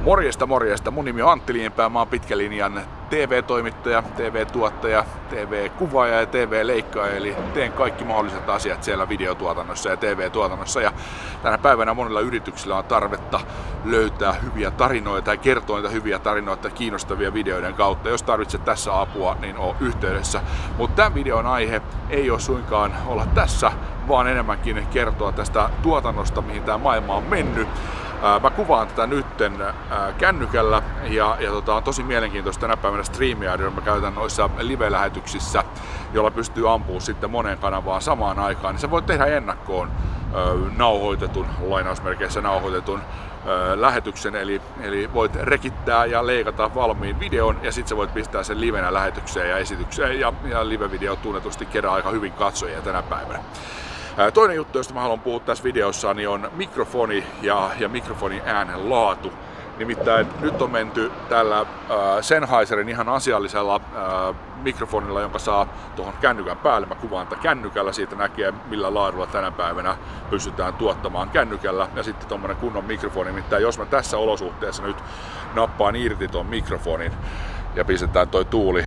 Morjesta, morjesta. Mun nimi on Antti Lienpää. Mä oon pitkän linjan TV-toimittaja, TV-tuottaja, TV-kuvaaja ja TV-leikkaaja. Eli teen kaikki mahdolliset asiat siellä videotuotannossa ja TV-tuotannossa. Ja tänä päivänä monilla yrityksillä on tarvetta löytää hyviä tarinoita ja kertoa niitä hyviä tarinoita kiinnostavia videoiden kautta. Jos tarvitset tässä apua, niin oo yhteydessä. Mutta tämän videon aihe ei ole suinkaan olla tässä, vaan enemmänkin kertoa tästä tuotannosta, mihin tämä maailma on mennyt. Mä kuvaan tätä nytten kännykällä ja on tosi mielenkiintoista tänä päivänä StreamYardia. Mä käytän noissa live-lähetyksissä, jolla pystyy ampumaan sitten moneen kanavaan samaan aikaan. Niin sä voit tehdä ennakkoon nauhoitetun, lainausmerkeissä nauhoitetun lähetyksen, eli voit rekittää ja leikata valmiin videon ja sitten sä voit pistää sen livenä lähetykseen ja esitykseen ja live-video tunnetusti kerää aika hyvin katsojia tänä päivänä. Toinen juttu, josta mä haluan puhua tässä videossa, niin on mikrofoni ja mikrofonin äänen laatu. Nimittäin nyt on menty tällä Sennheiserin ihan asiallisella mikrofonilla, jonka saa tuohon kännykän päälle. Mä kuvaan tätä kännykällä, siitä näkee millä laadulla tänä päivänä pystytään tuottamaan kännykällä. Ja sitten tommonen kunnon mikrofoni, nimittäin jos mä tässä olosuhteessa nyt nappaan irti ton mikrofonin ja pistetään toi tuuli,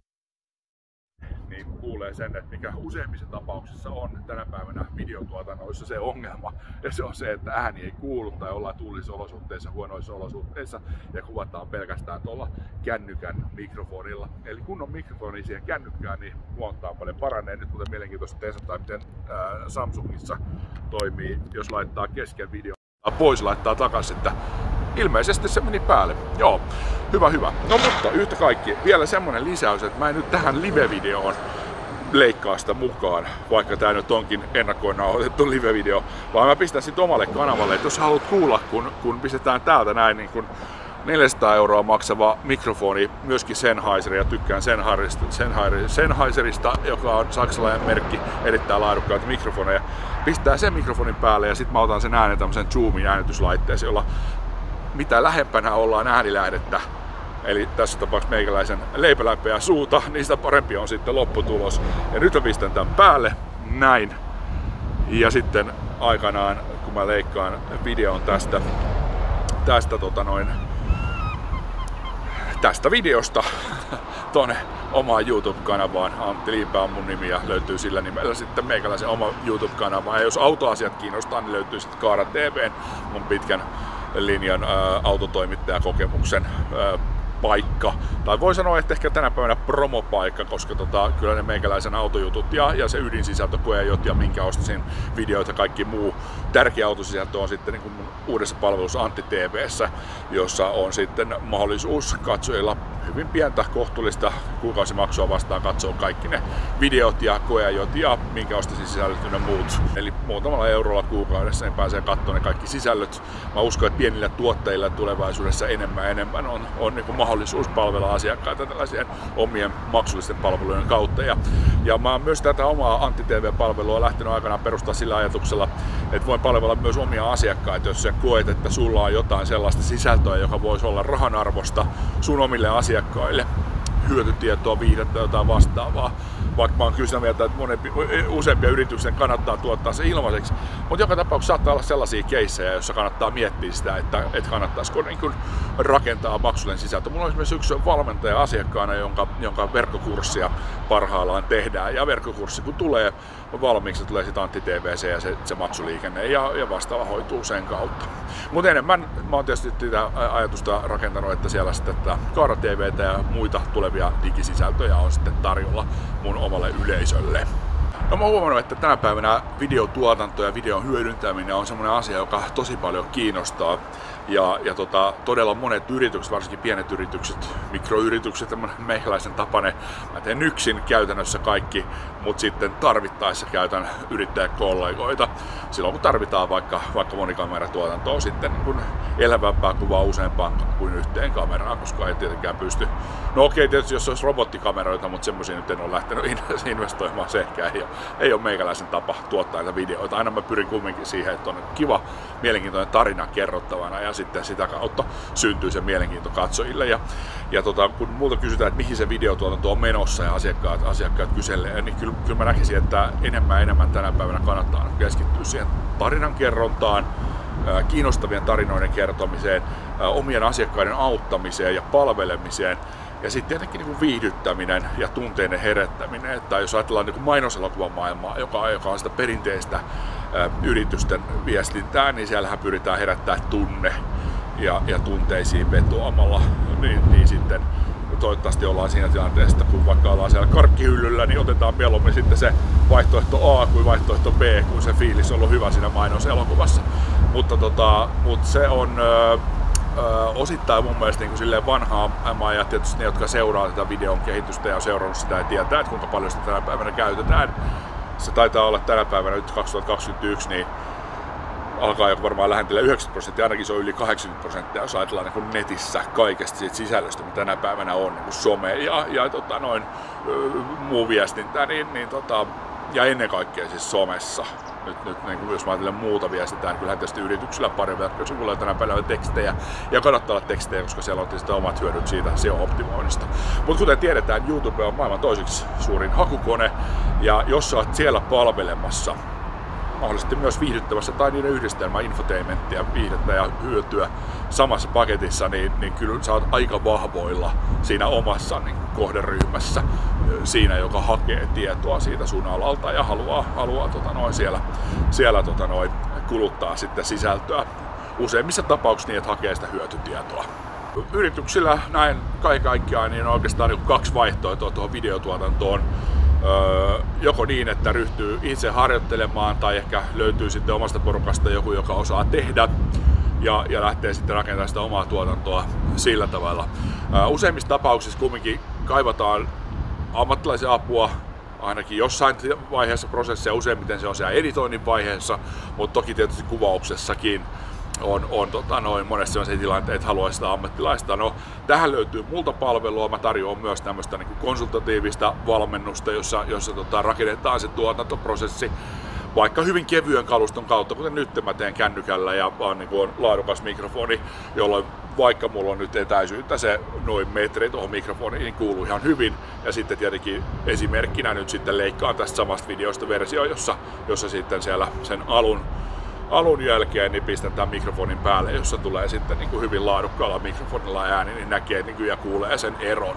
kuulee sen, että mikä useimmissa tapauksissa on tänä päivänä videotuotannoissa se ongelma. Ja se on se, että ääni ei kuulu tai ollaan tuulisissa olosuhteissa, huonoissa olosuhteissa ja kuvataan pelkästään tuolla kännykän mikrofonilla. Eli kun on mikrofoni siihen kännykkään, niin huontaa paljon paranee. Nyt muuten mielenkiintoista testata, miten Samsungissa toimii, jos laittaa kesken videon pois, laittaa takaisin, että ilmeisesti se meni päälle. Joo, hyvä. No mutta yhtä kaikki, vielä semmonen lisäys, että mä en nyt tähän live-videoon leikkaa sitä mukaan, vaikka tää nyt onkin ennakkoon nauhoitettu live-video, vaan mä pistän sit omalle kanavalle, että jos haluat kuulla, kun pistetään täältä näin niin kun 400 € maksava mikrofoni, myöskin Sennheiser, ja tykkään Sennheiserista, joka on saksalainen merkki, erittäin laadukkaita mikrofoneja, pistää sen mikrofonin päälle ja sit mä otan sen äänen tämmösen Zoomin äänityslaitteeseen, jolla mitä lähempänä ollaan äänilähdettä, eli tässä tapauksessa meikäläisen leipälämpeä suuta, niin sitä parempi on sitten lopputulos. Ja nyt mä pistän tämän päälle, näin. Ja sitten aikanaan, kun mä leikkaan videon tästä videosta tuonne omaan YouTube-kanavaan. Antti Lienpää on mun nimi ja löytyy sillä nimellä sitten meikäläisen oma YouTube-kanava. Ja jos autoasiat kiinnostaa, niin löytyy sitten Kaara TV:n, mun pitkän linjan autotoimittajakokemuksen paikka. Tai voi sanoa, että ehkä tänä päivänä promopaikka, koska kyllä ne meikäläisen autojutut ja se ydinsisältö, koejot ja minkä ostasin videoita ja kaikki muu tärkeä autosisältö on sitten niin kuin mun uudessa palvelussa Antti TV:ssä, jossa on sitten mahdollisuus katsojilla hyvin pientä kohtuullista kuukausimaksua vastaan katsoa kaikki ne videot ja koeajot ja minkä ostasin sisällöt ja muut. Eli muutamalla eurolla kuukaudessa niin pääsee katsomaan ne kaikki sisällöt. Mä uskon, että pienillä tuottajilla tulevaisuudessa enemmän on niin kuin mahdollisuus palvella asiakkaita tällaisien omien maksullisten palvelujen kautta. Ja mä oon myös tätä omaa Antti TV-palvelua lähtenyt aikanaan perustaa sillä ajatuksella, että voin palvella myös omia asiakkaita, jos sä koet, että sulla on jotain sellaista sisältöä, joka voisi olla rahan arvosta sun omille asiakkaille, hyötytietoa, viihdettä, jotain vastaavaa. Vaikka mä oon kyllä sitä mieltä, että useampia yrityksen kannattaa tuottaa se ilmaiseksi. Mutta joka tapauksessa saattaa olla sellaisia keissejä, joissa kannattaa miettiä sitä, että kannattaisiko niin kuin rakentaa maksullinen sisältö. Mulla on esimerkiksi yksi valmentaja asiakkaana, jonka verkkokurssia parhaillaan tehdään. Ja verkkokurssi kun tulee valmiiksi, tulee sitten Antti TV:seen ja se maksuliikenne ja vastaava hoituu sen kautta. Mutta enemmän mä oon tietysti tätä ajatusta rakentanut, että siellä sitten Kaara TV:tä ja muita tulevia digisisältöjä on sitten tarjolla mun omalle yleisölle. No mä oon huomannut, että tänä päivänä videotuotanto ja videon hyödyntäminen on semmoinen asia, joka tosi paljon kiinnostaa. Ja todella monet yritykset, varsinkin pienet yritykset, mikroyritykset, meikäläisen tapainen, mä teen yksin käytännössä kaikki, mutta sitten tarvittaessa käytän yrittäjäkollegoita. Silloin kun tarvitaan vaikka monikameratuotantoa sitten niin kun elävämpää kuvaa useampaan kuin yhteen kameraan, koska ei tietenkään pysty. No okei, tietysti jos olisi robottikameroita, mutta semmoisia nyt en ole lähtenyt investoimaan, se ehkä ei ole meikäläisen tapa tuottaa näitä videoita. Aina mä pyrin kumminkin siihen, että on kiva, mielenkiintoinen tarina kerrottavana ja sitten sitä kautta syntyy se mielenkiinto katsojille. Ja kun multa kysytään, että mihin se videotuotanto on menossa ja asiakkaat kyselee, niin kyllä mä näkisin, että enemmän tänä päivänä kannattaa keskittyä siihen tarinan kerrontaan, kiinnostavien tarinoiden kertomiseen, omien asiakkaiden auttamiseen ja palvelemiseen. Ja sitten tietenkin niin kuin viihdyttäminen ja tunteiden herättäminen. Että jos ajatellaan niin kuin mainoselokuvamaailmaa, joka on sitä perinteistä yritysten viestintää, niin siellähän pyritään herättämään tunne ja tunteisiin vetoamalla. Niin sitten toivottavasti ollaan siinä tilanteessa, että kun vaikka ollaan siellä karkkihyllyllä, niin otetaan mieluummin sitten se vaihtoehto A kuin vaihtoehto B, kun se fiilis on ollut hyvä siinä mainoselokuvassa. Mutta se on osittain mun mielestä niin silleen vanhaa maailmaa, ja tietysti ne, jotka seuraa tätä videon kehitystä ja on seurannut sitä ja tietää, että kuinka paljon sitä tänä päivänä käytetään. Se taitaa olla tänä päivänä nyt 2021, niin alkaa jo varmaan lähentellä 90%, ainakin se on yli 80%, jos ajatellaan niin netissä kaikesta siitä sisällöstä, mitä tänä päivänä on, niin some ja muu viestintä, ja ennen kaikkea siis somessa. Nyt niin jos mä ajattelen muuta viestitään, niin kyllähän tietysti yrityksillä pari verkkoja tänä päivänä tekstejä, ja kannattaa olla tekstejä, koska siellä on tietysti omat hyödyt siitä SEO-optimoinnista. Mutta kuten tiedetään, YouTube on maailman toiseksi suurin hakukone, ja jos sä oot siellä palvelemassa, mahdollisesti myös viihdyttävässä tai niiden yhdistelmä infotainmenttia, viihdettä ja hyötyä samassa paketissa, niin kyllä sä oot aika vahvoilla siinä omassa niin kohderyhmässä, siinä joka hakee tietoa siitä sun alalta ja haluaa siellä kuluttaa sitten sisältöä. Useimmissa tapauksissa niin, että hakee sitä hyötytietoa. Yrityksillä näin kaikkiaan niin on oikeastaan niin 2 vaihtoehtoa tuohon videotuotantoon. Joko niin, että ryhtyy itse harjoittelemaan tai ehkä löytyy sitten omasta porukasta joku, joka osaa tehdä ja lähtee sitten rakentamaan sitä omaa tuotantoa sillä tavalla. Useimmissa tapauksissa kumminkin kaivataan ammattilaisen apua, ainakin jossain vaiheessa prosessia, useimmiten se on siellä editoinnin vaiheessa, mutta toki tietysti kuvauksessakin on monesti sellaisia tilanteita, että haluaisi sitä ammattilaista. No, tähän löytyy multa palvelua. Mä tarjoan myös tämmöistä niin konsultatiivista valmennusta, jossa rakennetaan se tuotantoprosessi vaikka hyvin kevyen kaluston kautta, kuten nyt mä teen kännykällä ja vaan niin on laadukas mikrofoni, jolloin vaikka mulla on nyt etäisyyttä se noin metri tuohon mikrofoniin, niin kuuluu ihan hyvin. Ja sitten tietenkin esimerkkinä nyt sitten leikkaan tästä samasta videosta versio, jossa sitten siellä sen alun jälkeen niin pistetään mikrofonin päälle, jossa tulee sitten niin kuin hyvin laadukkaalla mikrofonilla ääni, niin näkee niin kuin ja kuulee sen eron.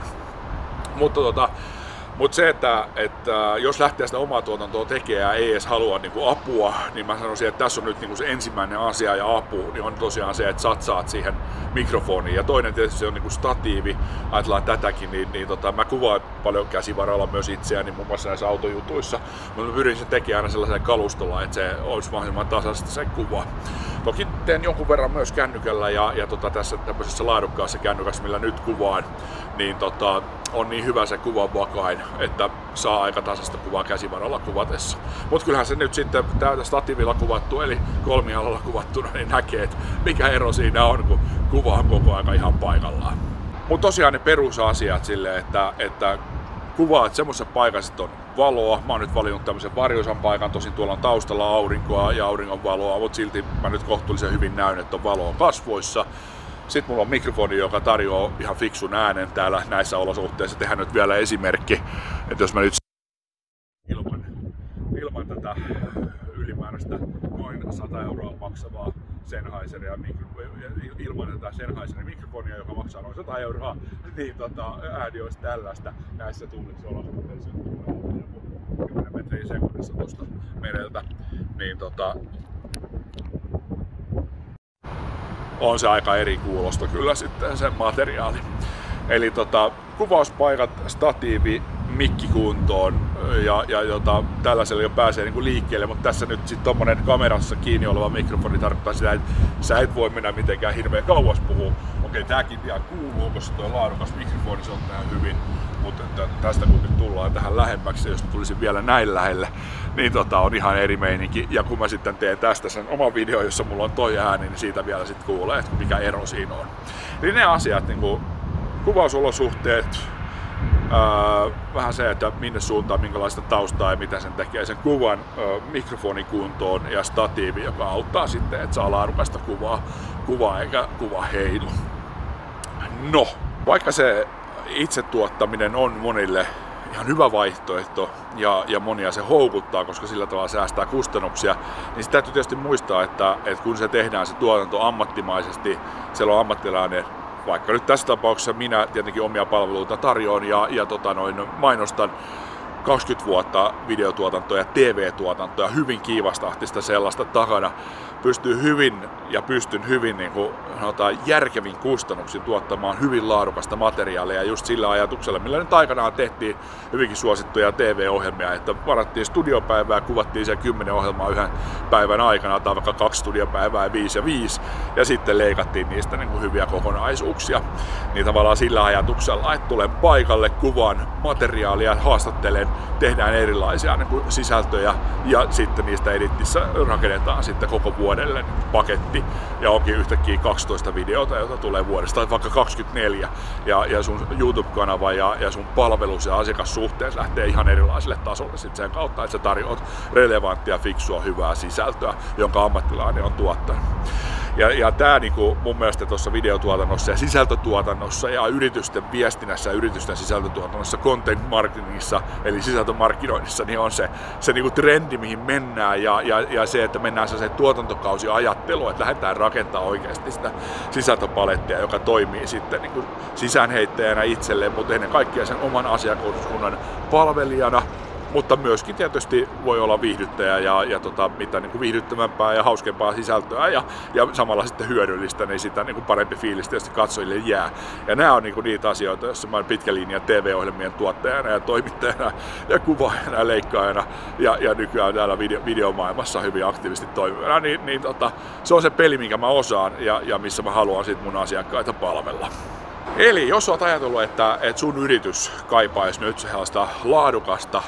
Mutta se, että jos lähtee sitä omaa tuotantoa tekemään ja ei edes halua niin kuin apua, niin mä sanoisin, että tässä on nyt niin kuin se ensimmäinen asia ja apu, niin on tosiaan se, että satsaat siihen mikrofoniin. Ja toinen tietysti se on niin kuin statiivi, ajatellaan tätäkin, niin mä kuvaan paljon käsivaralla myös itseäni, muun muassa näissä autojutuissa, mutta mä pyrin sen tekemään aina sellaisella kalustolla, että se olisi mahdollisimman tasaisesti se kuva. Toki teen jonkun verran myös kännykällä ja tässä tämmöisessä laadukkaassa kännykässä, millä nyt kuvaan, niin on niin hyvä se kuvan vakain, että saa aika tasasta kuvaa käsivaralla kuvatessa. Mutta kyllähän se nyt sitten täältä statiivilla kuvattu, eli kolmialalla kuvattuna, niin näkee, että mikä ero siinä on, kun kuva on koko ajan ihan paikallaan. Mutta tosiaan ne perusasiat silleen, että kuvaat semmoisessa paikassa, että on valoa. Mä oon nyt valinnut tämmöisen varjoisan paikan, tosin tuolla on taustalla aurinkoa ja auringonvaloa, mutta silti mä nyt kohtuullisen hyvin näyn, että on valoa kasvoissa. Sitten mulla on mikrofoni, joka tarjoaa ihan fiksun äänen täällä näissä olosuhteissa. Tehdään nyt vielä esimerkki, että jos mä nyt ilman tätä ylimääräistä noin 100 € maksavaa Sennheiseria ilman tätä Sennheiserin mikrofonia, joka maksaa noin 100 €, niin ääni olisi tällaista näissä tuulissa olosuhteissa 10 metriä sekunnissa tuosta mereltä, niin on se aika eri kuulosta kyllä sitten se materiaali. Eli kuvauspaikat, statiivi, mikki kuntoon ja tällaisella jo pääsee niinku liikkeelle, mutta tässä nyt sitten tommonen kamerassa kiinni oleva mikrofoni tarkoittaa sitä, että sä et voi mennä mitenkään hirveän kauas puhua. Okei, tääkin ihan kuuluu, koska tuo laadukas mikrofoni se on tähän hyvin, mutta tästä kun nyt tullaan tähän lähemmäksi, jos tulisin vielä näin lähelle, niin on ihan eri meininki. Ja kun mä sitten teen tästä sen oman videon, jossa mulla on toi ääni, niin siitä vielä sitten kuulee, että mikä ero siinä on. Eli ne asiat, niin kuin kuvausolosuhteet, vähän se, että minne suuntaan, minkälaista taustaa ja mitä sen tekee sen kuvan, mikrofonikuntoon ja statiivi, joka auttaa sitten, että saa laadukasta kuvaa eikä kuva heilu. No, vaikka se itse tuottaminen on monille ihan hyvä vaihtoehto ja monia se houkuttaa, koska sillä tavalla säästää kustannuksia, niin sitä täytyy tietysti muistaa, että kun se tehdään se tuotanto ammattimaisesti, siellä on ammattilainen, vaikka nyt tässä tapauksessa minä tietenkin omia palveluita tarjoan ja mainostan 20 vuotta videotuotantoa ja TV-tuotantoa, hyvin kiivastahtista sellaista takana, pystyn hyvin niin kuin järkevin kustannuksin tuottamaan hyvin laadukasta materiaalia just sillä ajatuksella, millä nyt aikanaan tehtiin hyvinkin suosittuja TV-ohjelmia, että varattiin studiopäivää, kuvattiin siellä 10 ohjelmaa yhden päivän aikana tai vaikka 2 studiopäivää 5 ja 5 ja sitten leikattiin niistä niin kuin hyviä kokonaisuuksia. Niin tavallaan sillä ajatuksella, että tulen paikalle, kuvaan materiaalia, haastattelen, tehdään erilaisia niin kuin sisältöjä ja sitten niistä editissä rakennetaan sitten koko vuodelle paketti ja onkin yhtäkkiä 12 videota, jota tulee vuodesta tai vaikka 24 ja sun YouTube-kanava ja sun palvelus ja asiakassuhteet lähtee ihan erilaiselle tasolle sit sen kautta, että sä tarjoat relevanttia, fiksua, hyvää sisältöä, jonka ammattilainen on tuottanut. Ja tämä niinku mun mielestä tuossa videotuotannossa ja sisältötuotannossa ja yritysten viestinnässä ja yritysten sisältötuotannossa, content marketingissa eli sisältömarkkinoinnissa, niin on se niinku trendi, mihin mennään ja se, että mennään sellaiseen tuotantokausiajatteluun, että lähdetään rakentamaan oikeasti sitä sisältöpalettia, joka toimii sitten niinku sisäänheittäjänä itselleen, mutta ennen kaikkea sen oman asiakaskunnan palvelijana. Mutta myöskin tietysti voi olla viihdyttäjä ja mitä niin kuin viihdyttävämpää ja hauskempaa sisältöä ja samalla sitten hyödyllistä, niin sitä niin kuin parempi fiilis tietysti katsojille jää. Ja nämä on niin kuin niitä asioita, joissa mä olen pitkän linjan TV-ohjelmien tuottajana ja toimittajana ja kuvaajana ja leikkaajana ja nykyään täällä videomaailmassa hyvin aktiivisesti toimivana, niin se on se peli, minkä mä osaan ja missä mä haluan sit mun asiakkaita palvella. Eli jos olet ajatellut, että sun yritys kaipaisi nyt sellaista laadukasta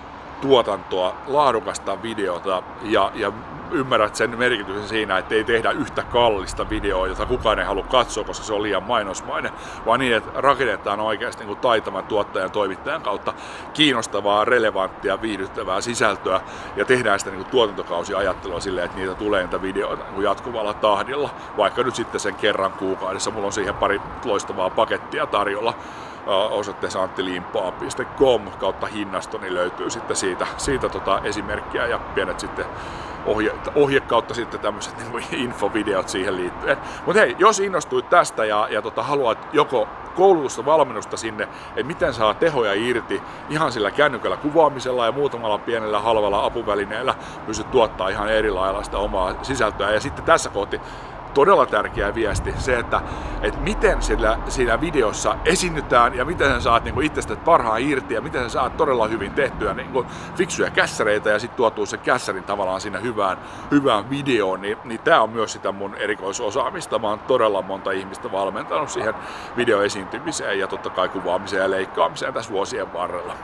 tuotantoa, laadukasta videota ja ymmärrät sen merkityksen siinä, että ei tehdä yhtä kallista videoa, jota kukaan ei halua katsoa, koska se on liian mainosmainen, vaan niin, että rakennetaan oikeasti niin taitavan tuottajan toimittajan kautta kiinnostavaa, relevanttia, viihdyttävää sisältöä ja tehdään sitä niin tuotantokausiajattelua silleen, että niitä tulee niitä videoita niin jatkuvalla tahdilla, vaikka nyt sitten sen kerran kuukaudessa. Mulla on siihen pari loistavaa pakettia tarjolla. Osoitteessa anttiliimpaa.com kautta hinnasto, niin löytyy sitten siitä esimerkkiä ja pienet sitten ohje kautta sitten tämmöiset niin infovideot siihen liittyen. Mutta hei, jos innostuit tästä ja haluat joko koulutusta, valmennusta sinne, että miten saa tehoja irti ihan sillä kännykällä kuvaamisella ja muutamalla pienellä halvalla apuvälineellä pystyt tuottaa ihan erilaista omaa sisältöä. Ja sitten tässä kohti todella tärkeä viesti, se, että miten siinä videossa esiinnytään ja miten sä saat niin itsestä parhaan irti ja miten sä saat todella hyvin tehtyä niin fiksuja kässäreitä ja sitten tuotua sen kässärin tavallaan siinä hyvään videoon, niin tää on myös sitä mun erikoisosaamista. Mä oon todella monta ihmistä valmentanut siihen videoesiintymiseen ja totta kai kuvaamiseen ja leikkaamiseen tässä vuosien varrella.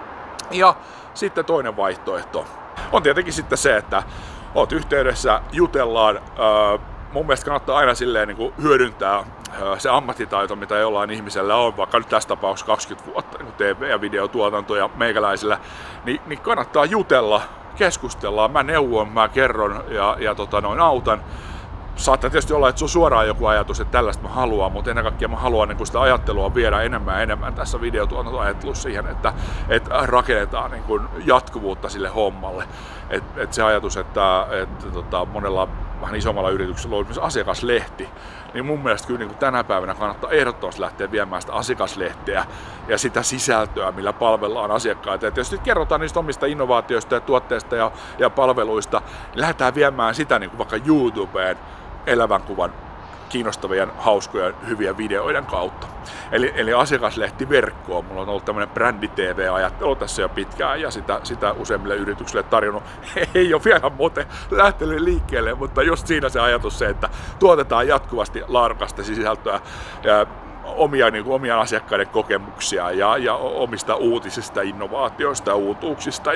Ja sitten toinen vaihtoehto on tietenkin sitten se, että oot yhteydessä, jutellaan. Mun mielestä kannattaa aina silleen niin kuin hyödyntää se ammattitaito, mitä jollain ihmisellä on, vaikka nyt tässä tapauksessa 20 vuotta niin TV- ja videotuotanto ja meikäläisillä, niin kannattaa jutella, keskustella, mä neuvon, mä kerron ja autan. Saattaa tietysti olla, että se on suoraan joku ajatus, että tällaista mä haluan, mutta ennen kaikkea mä haluan niin sitä ajattelua viedä enemmän tässä videotuotantoajattelussa siihen, että rakennetaan niin kuin jatkuvuutta sille hommalle. Et se ajatus, että monella vähän isommalla yrityksellä on myös asiakaslehti, niin mun mielestä kyllä niin kuin tänä päivänä kannattaa ehdottomasti lähteä viemään sitä asiakaslehteä ja sitä sisältöä, millä palvellaan asiakkaita. Ja tietysti kerrotaan niistä omista innovaatioista ja tuotteista ja palveluista, niin lähdetään viemään sitä niin kuin vaikka YouTubeen elävän kuvan kiinnostavien, hauskojen, hyviä videoiden kautta. Eli asiakaslehtiverkkoon. Mulla on ollut tämmöinen brändi-TV-ajattelu tässä jo pitkään ja sitä useimmille yrityksille tarjonnut. Ei ole vielä muuten lähtenyt liikkeelle, mutta just siinä se ajatus se, että tuotetaan jatkuvasti laadukasta sisältöä ja omia asiakkaiden kokemuksia ja omista uutisista, innovaatioista ja uutuuksista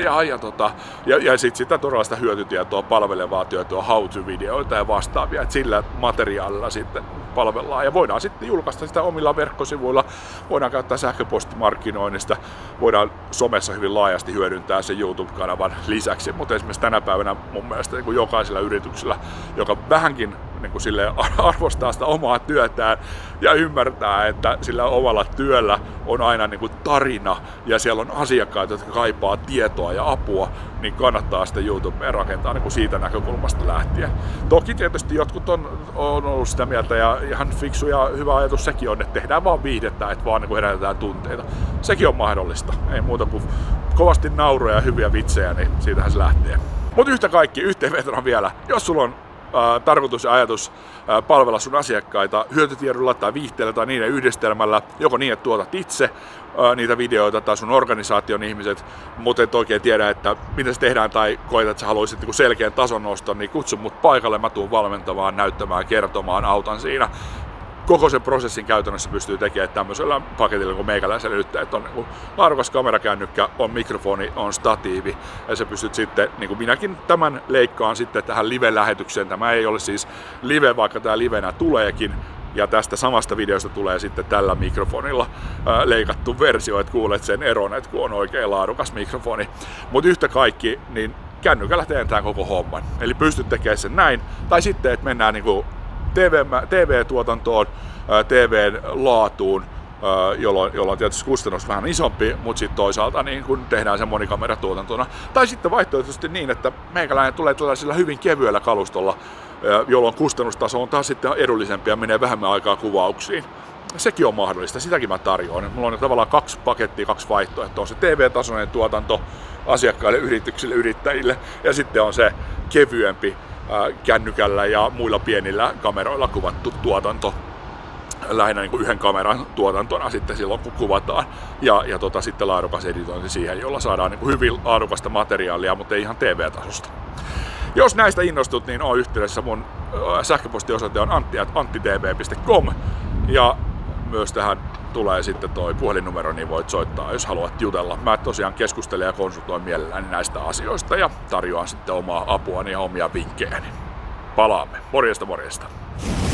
ja sitten sitä todellista hyötytietoa, palvelevaa tietoa, how-to-videoita ja vastaavia, että sillä materiaalilla sitten palvellaan ja voidaan sitten julkaista sitä omilla verkkosivuilla, voidaan käyttää sähköpostimarkkinoinnista, voidaan somessa hyvin laajasti hyödyntää sen YouTube-kanavan lisäksi, mutta esimerkiksi tänä päivänä mun mielestä niin jokaisella yrityksellä, joka vähänkin niin kuin silleen arvostaa sitä omaa työtään ja ymmärtää, että sillä omalla työllä on aina niin kuin tarina ja siellä on asiakkaita, jotka kaipaa tietoa ja apua, niin kannattaa sitä YouTubea rakentaa niin kuin siitä näkökulmasta lähtien. Toki tietysti jotkut on ollut sitä mieltä ja ihan fiksu ja hyvä ajatus sekin on, että tehdään vaan viihdettä, että vaan niin kuin herätetään tunteita. Sekin on mahdollista. Ei muuta kuin kovasti nauroja ja hyviä vitsejä, niin siitähän se lähtee. Mutta yhtä kaikki, yhteenvetona vielä, jos sulla on tarkoitus ja ajatus palvella sun asiakkaita hyötytiedolla tai viihteellä tai niiden yhdistelmällä, joko niin, että tuotat itse niitä videoita tai sun organisaation ihmiset, mutta et oikein tiedä, että miten se tehdään tai koetat, että sä haluaisit selkeän tason noston, niin kutsu mut paikalle, mä tuun valmentamaan, näyttämään, kertomaan, autan siinä. Koko sen prosessin käytännössä pystyy tekemään tämmöisellä paketilla kuin meikäläisellä nyt, että on niin laadukas kamerakännykkä, on mikrofoni, on statiivi ja sä pystyt sitten, niin kuin minäkin tämän leikkaan sitten tähän live-lähetykseen. Tämä ei ole siis live, vaikka tämä livenä tuleekin. Ja tästä samasta videosta tulee sitten tällä mikrofonilla leikattu versio, että kuulet sen eron, että kun on oikein laadukas mikrofoni. Mutta yhtä kaikki, niin kännykällä teen tämän koko homman. Eli pystyt tekemään sen näin, tai sitten, että mennään niin kuin TV-tuotantoon, TVn laatuun, jolloin on tietysti kustannus vähän isompi, mutta sitten toisaalta niin kun tehdään se monikameratuotantona. Tai sitten vaihtoehtoisesti niin, että meikäläinen tulee tällaisella hyvin kevyellä kalustolla, jolloin kustannustaso on taas sitten edullisempi ja menee vähemmän aikaa kuvauksiin. Sekin on mahdollista, sitäkin mä tarjoan. Mulla on tavallaan 2 pakettia, 2 vaihtoehtoa. On se TV-tasoinen tuotanto asiakkaille, yrityksille, yrittäjille ja sitten on se kevyempi kännykällä ja muilla pienillä kameroilla kuvattu tuotanto. Lähinnä niin kuin yhden kameran tuotantona sitten silloin kun kuvataan ja sitten laadukas editointi siihen, jolla saadaan niin kuin hyvin laadukasta materiaalia, mutta ei ihan TV-tasosta. Jos näistä innostut, niin on yhteydessä. Mun sähköpostiosoite on antti@anttitv.com ja myös tähän tulee sitten toi puhelinnumero, niin voit soittaa, jos haluat jutella. Mä tosiaan keskustelen ja konsultoin mielelläni näistä asioista ja tarjoan sitten omaa apuani ja omia vinkkejäni. Palaamme. Morjesta, morjesta.